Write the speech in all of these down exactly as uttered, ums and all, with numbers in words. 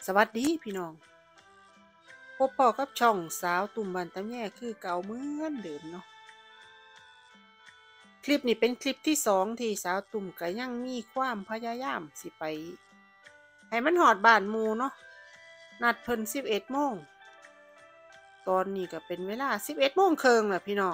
สวัสดีพี่น้องพบพ่อกับช่องสาวตุ่มบันตะแย่คือเก่าเหมือนเดิมเนาะคลิปนี้เป็นคลิปที่สองที่สาวตุ่มก็ยังมีความพยายามสิไปให้มันหอดบ้านหมู่เนาะนัดเพิ่นสิบเอ็ดโมงตอนนี้ก็เป็นเวลาสิบเอ็ดโมงครึ่งแล้วพี่น้อง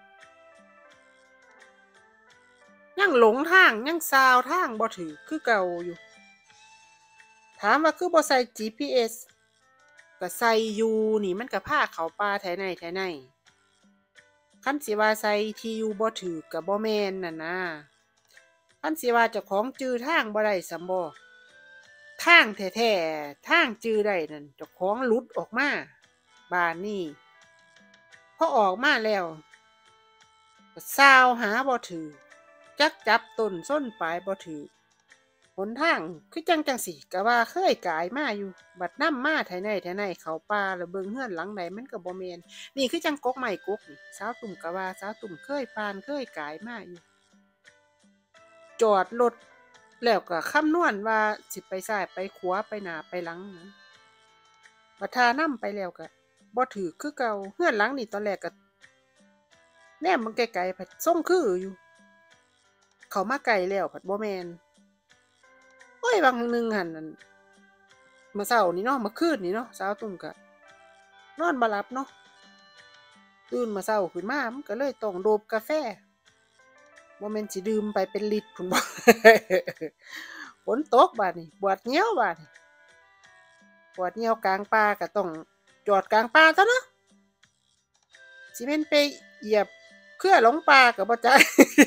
ยังหลงทางยังซาวทางบ่ถือคือเก่าอยู่ถามว่าคือบ่ใส่ จี พี เอส ก็ใส่อยู่นี่มันก็พาเข้าป่าแท้ในแท้ในคันสิว่าใส่ที่อยู่บ่ถือก็บ่แม่นน่ะนะคันสิว่าเจ้าของจื้อทางบ่ได้ซำบ่ทางแท้ๆทางจื้อได้นั่นเจ้าของหลุดออกมาบ้านนี้พอออกมาแล้วก็ซาวหาบ่ถือจักจับต้นส้นปลายบ่ถือหนทางคือจังจังสิก็ว่าเคยกายมาอยู่บัดนำมาไถในไถในเข้าป่าแล้วเบิ่งเฮือนหลังใดมันก็บ่แม่นนี่คือจังกกไม้กกนี่สาวตุ่มก็ว่าสาวตุ่มเคยผ่านเคยกายมาอยู่จอดรถแล้วก็คำนวณว่าสิไปซ้ายไปขวาไปหน้าไปหลังนะบัดทานำไปแล้วก็บ่ถือคือเก่าเฮือนหลังนี่ตอนแรกก็แนมมันไกลๆผัดส่งคืออยู่เข้ามาไกลแล้วผัดบ่แม่นโอ้ยบางนึงหั่นนั่นมื้อเช้านี่เนาะเมื่อคืนนี่เนาะสาวตุ่มก็นอนบ่หลับเนาะตื่นมาเช้าขึ้นมามันก็เลยต้องโดบกาแฟบ่แม่นสิดื่มไปเป็นลิตรพุ่นบ่ ฝนตกบาดนี้ปวดเหี่ยวบาดนี้ปวดเหี่ยวกลางป่าก็ต้องจอดกลางป่าซะเนาะสิแม่นไปเหยียบเครือหลงป่าก็บ่จัก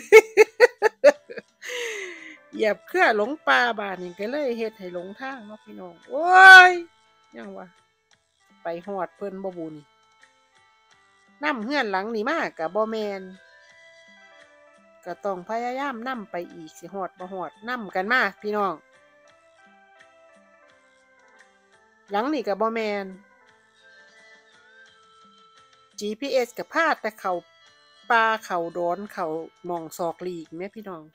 เหยียบเครือหลงป่าบาดนี้ก็เลยเฮ็ดให้หลงทางเนาะพี่น้องโอ้ยยังว่าไปฮอดเพิ่นบ่บุนี่นำเฮือนหลังนี่มาก็บ่แม่นก็ต้องพยายามนำไปอีกสิฮอดบ่ฮอดนำกันมาพี่น้องหลังนี่ก็บ่แม่น จี พี เอส ก็พาแต่เข้าป่าเข้าดอนเข้าหม่องซอกหลีกแม่พี่น้อง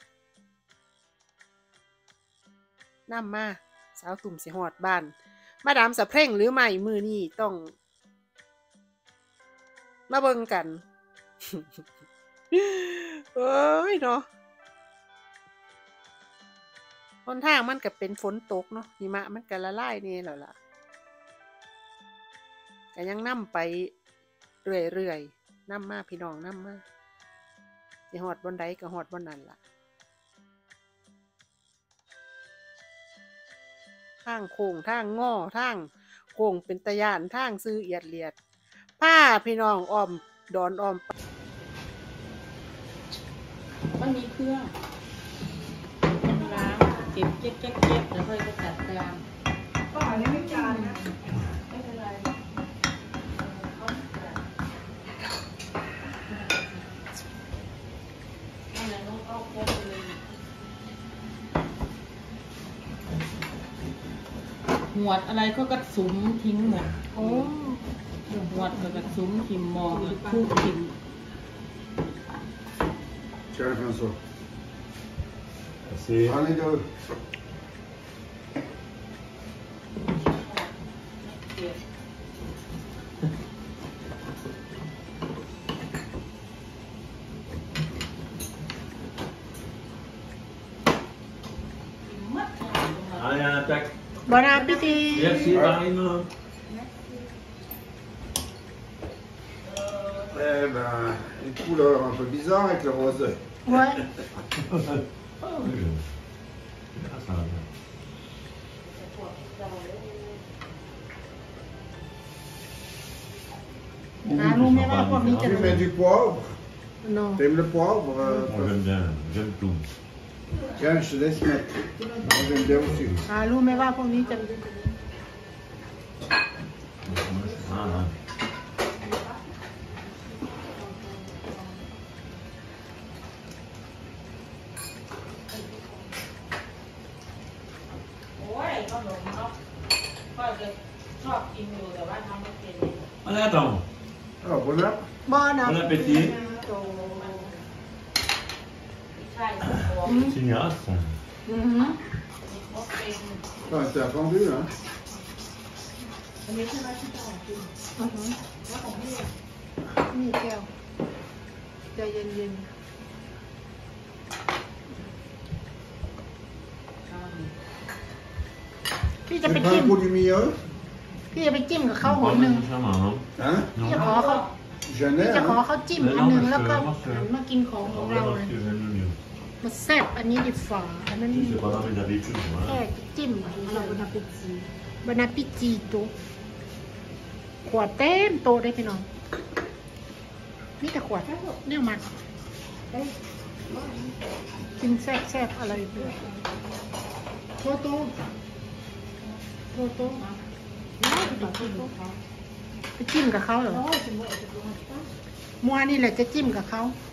นำมาสาวตุ่มสิฮอดบ้านมาดามสะเพร่งหรือไม่มื้อนี้ต้องมาเบิ่งกัน เอ้ยเนาะหนทางมันก็เป็นฝนตกเนาะหิมะมันก็ละลายแน่แล้วล่ะก็ยังนำไปเรื่อยๆนำมาพี่น้องนำมาสิฮอดบ่ใดก็ฮอดบ่นั้นล่ะทางโค้งทางงอทางโค้งเป็นตะย่านทางซื้อเอียดเลียดพาพี่น้องอ้อมดอนอ้อมมันมีเครื่องมันล้างเก็บเก็บเก็บเก็บแล้วค่อยไปจัดการก็อันนี้ไม่จานนะไม่เป็นไรนั่นแหละน้องเอาโค้งเลยหวดอะไรก็กระสุมทิ้งหมดโอ้หวดก็กระสุมทิมมองคู่ทิม Tiens, François. Merci. Allez, go. Allez, un attaque. Bon appétit. Merci, pareillement. Eh ben, une couleur un peu bizarre avec le rosé. Ouais. Ah oui. Ah, ça va bien. หารู้ไหมว่าพวกนี้จะ Tu mets du poivre. Non. T'aimes le poivre? Moi, j'aime bien, j'aime tout. Tiens, je te laisse mettre. Moi, j'aime bien aussi. หารู้ไหมว่าพวกนี้จะ Ah, ah. โอ้ยขนมเนาะก็จะชอบกินอยู่แต่ว่าทำไม่เป็น Allez, attends. Alors, voilà. Bon appétit. Bon appétit. C'est une race. Mhm. Ah, c'est attendu, hein. อันนี้ใช่ไหมที่จะออกกินอือหือแล้วของพี่อะนี่แก้วใจเย็นๆพี่จะไป C'est pas จิ้ม un pot du meilleur? พี่จะไปจิ้มกับข้าวหอยหนึ่ง Hein? พี่จะขอเขา J'en พี่ ai, จะขอ hein? เขาจิ้มอันหนึ่งแล้วก็หันมากินของของเราเลยมันแซ่บอันนี้ดีฝ่าอันนั้น C'est pas dans mes habitudes, แค่ moi. จิ้มเราบานาปิจีบานาปิจีโตะขวดเต็มโตะได้พี่น้องนี่แต่ขวดเนี่ยมันกินแซ่บๆอะไรด้วยโตโตโตโตไปจิ้มกับเขาเหรอมัวนี่แหละจะจิ้มกับเขา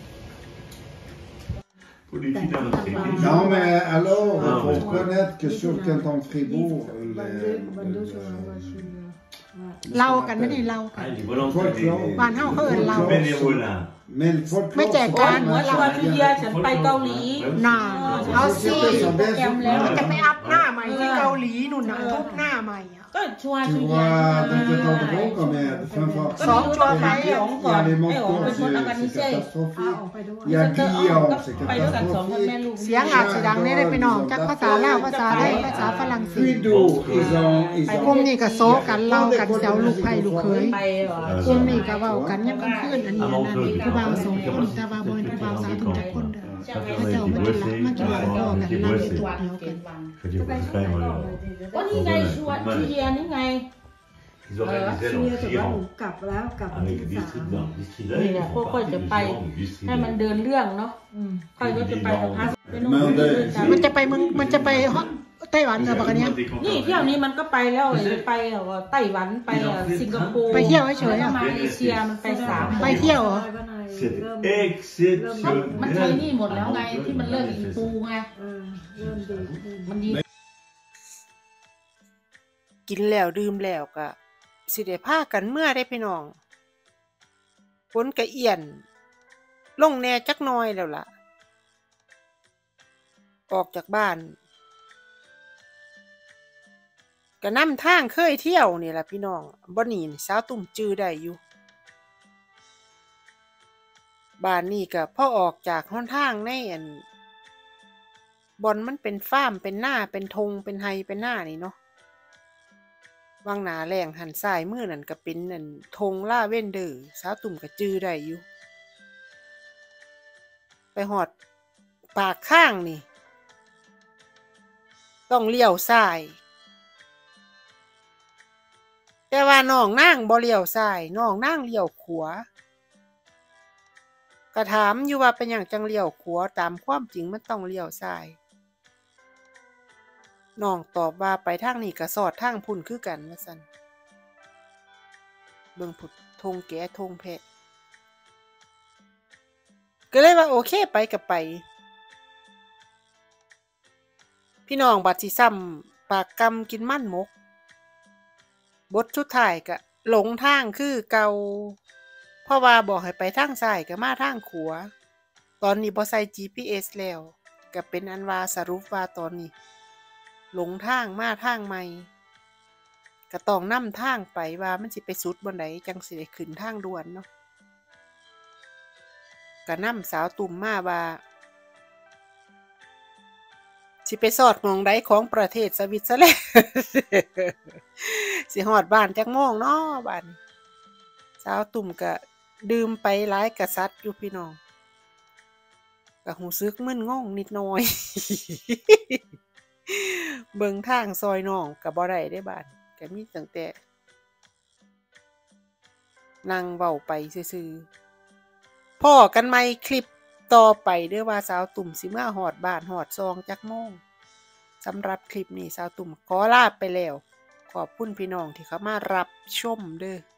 Pour les filles dans le frigo. Non, mais alors, il Ah, faut ouais. reconnaître que sur le canton de Fribourg, le, le, เล่ากันไม่ได้เล่ากัน Ah, les volontaires, les- บ้านเฮาเขาเอิ้นเรา les bénévolats. mais le folklore, Mais t'es c'est calme, pas เมื่อ mal ชวนพี่เดีย bien. ฉันไปเกาหลีน่าเอาสิ Les sont bien แกมแล้วจะไปอัพหน้าใหม่ที่เกาหลีนู่นน่ะทุบหน้าใหม่อ่ะก็ชวน Tu พี่เดีย vois, des deux endroits quand même, de fin fort. Sans toi, Il y a pareil, les on va- les eh, on manquants, peut c'est- organiser. c'est เอา catastrophique. ออกไปด้วย Il y a Guillaume, c'est ไปด้วยกันสองคนแม่ลูกเสียงอาจสีดังได้ได้ไปน้องจากภาษาลาวภาษาไทยภาษาฝรั่งเศส Puis d'où ils ont, ils กลุ่ม ont นี่ก็โซกันเล่ากันเสียวลูกไผ่ลูกเคยไปเหรอกลุ่มนี่ก็เว้ากันยังกลางคืนอันนี้นั่นนี่ผู้บ่าวสองคนแต่ว่าบ่เป็นผู้บ่าวสาวถึงจักคนเด้อพระเจ้ามากินละมากินละพ่อกันนั่งในตัวเดียวกัน Je dis, vous frère, moi, ก็นี่ไงชวนพี่เดียนี่ไง ils organisaient พี่ leur แต่ว่าหนู giron กลับแล้วกลับวัน avec ที่ des สาม strips dans des strips. นี่เนี่ยพวกค่อยจะไปให้มันเดินเรื่องเนาะค่อยก็จะไปกับพัสไปนู่นไปนี่ด้วยกันมันจะไปมึงมันจะไปฮอตไต้หวันเหรอบักอันเนี้ยนี่เที่ยวนี้มันก็ไปแล้วไปไต้หวันไปสิงคโปร์ไปเที่ยวเฉยๆแล้วอ่ะมาเลเซียมันไปสามไปเที่ยวเหรอ C'était exceptionnel. มันใช้นี่หมดแล้วไงที่มันเลิกอินฟูไงเออเริ่มดีขึ้นมันดีกินแล้วดื่มแล้วก็สิได้พากันเมื่อได้พี่น้องฝนกะเอียน ลงแน่จักหน่อยแล้วล่ะ ออกจากบ้านก็นำทางเคยเที่ยวนี่ล่ะพี่น้องบ่หนีนี่สาวตุ่มจื้อได้อยู่บ้านนี้ก็พอออกจากหนทางในอันบ่อนมันเป็นฟาร์มเป็นหน้าเป็นทงเป็นไฮเป็นหน้านี่เนาะวางหนาแรงหันซ้ายมือนั่นก็เป็นนั่นธงล่าเว้นเดอร์สาวตุ่มก็จื้อได้อยู่ไปหอดปากข้างนี่ต้องเลี้ยวซ้ายแต่ว่าน้องนางบ่เลี้ยวซ้ายน้องนางเลี้ยวขวาก็ถามอยู่ว่าเป็นหยังจังเลี้ยวขวาตามความจริงมันต้องเลี้ยวซ้ายน้องตอบว่าไปทางนี้ก็สอดทางพุ่นคือกันว่าซั่นเบิ่งผุดธงแก่ธงแพะก็เลยว่าโอเคไปก็ไปพี่น้องบัดสิซ้ำปากกำกินมันหมกบทสุดท้ายก็หลงทางคือเก่าเพราะว่าบอกให้ไปทางซ้ายก็มาทางขวาตอนนี้บ่ใส่ จี พี เอส แล้วก็เป็นอันว่าสรุปว่าตอนนี้หลงทางมาทางใหม่ก็ต้องนำทางไปว่ามันสิไปสุดบนไหนจังสิได้ขึ้นทางด่วนเนาะก็นำสาวตุ่มมาว่าสิไปสอดหม้องใดของประเทศสวิตเซอร์แลนด์ สิฮอดบ้านจักโมงเนาะบ้านสาวตุ่มก็ดื่มไปหลายกะซัดอยู่พี่น้องก็หูซึกมึนงงนิดหน่อย เบิ่งทางซอยน้องก็บ่ได้ได้บ้านก็มีตั้งแต่นั่งเว้าไปซื่อๆพ้อกันใหม่คลิปต่อไปเด้อว่าสาวตุ่มสิมาฮอดบ้านฮอดซองจักโมงสำหรับคลิปนี้สาวตุ่มขอลาไปแล้วขอบคุณพี่น้องที่เข้ามารับชมเด้อ